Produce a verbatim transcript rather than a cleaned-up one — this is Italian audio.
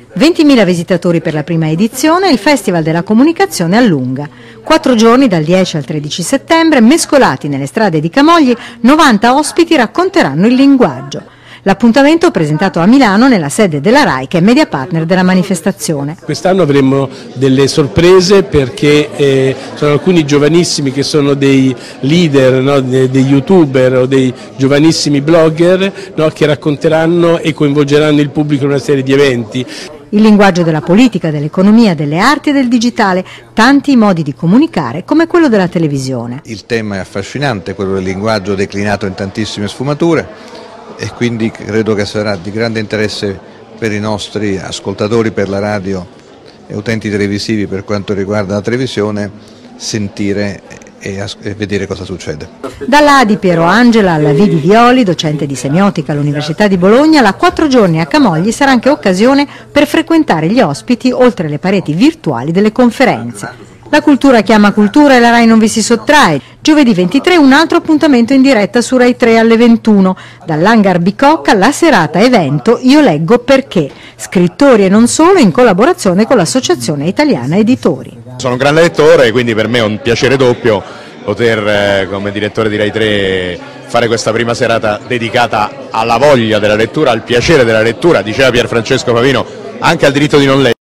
ventimila visitatori per la prima edizione e il Festival della Comunicazione a Lunga. Quattro giorni dal dieci al tredici settembre, mescolati nelle strade di Camogli, novanta ospiti racconteranno il linguaggio. L'appuntamento presentato a Milano nella sede della RAI, che è media partner della manifestazione. Quest'anno avremo delle sorprese perché eh, sono alcuni giovanissimi che sono dei leader, no, dei, dei youtuber o dei giovanissimi blogger, no, che racconteranno e coinvolgeranno il pubblico in una serie di eventi. Il linguaggio della politica, dell'economia, delle arti e del digitale, tanti modi di comunicare come quello della televisione. Il tema è affascinante, quello del linguaggio declinato in tantissime sfumature, e quindi credo che sarà di grande interesse per i nostri ascoltatori per la radio e utenti televisivi per quanto riguarda la televisione sentire e, e vedere cosa succede. Dalla A di Piero Angela alla V di Violi, docente di semiotica all'Università di Bologna, la quattro giorni a Camogli sarà anche occasione per frequentare gli ospiti oltre le pareti virtuali delle conferenze. La cultura chiama cultura e la RAI non vi si sottrae. Giovedì ventitré un altro appuntamento in diretta su RAI tre alle ventuno. Dall'Hangar Bicocca la serata evento Io leggo perché. Scrittori e non solo in collaborazione con l'Associazione Italiana Editori. Sono un grande lettore, quindi per me è un piacere doppio poter eh, come direttore di RAI tre fare questa prima serata dedicata alla voglia della lettura, al piacere della lettura, diceva Pierfrancesco Pavino, anche al diritto di non leggere.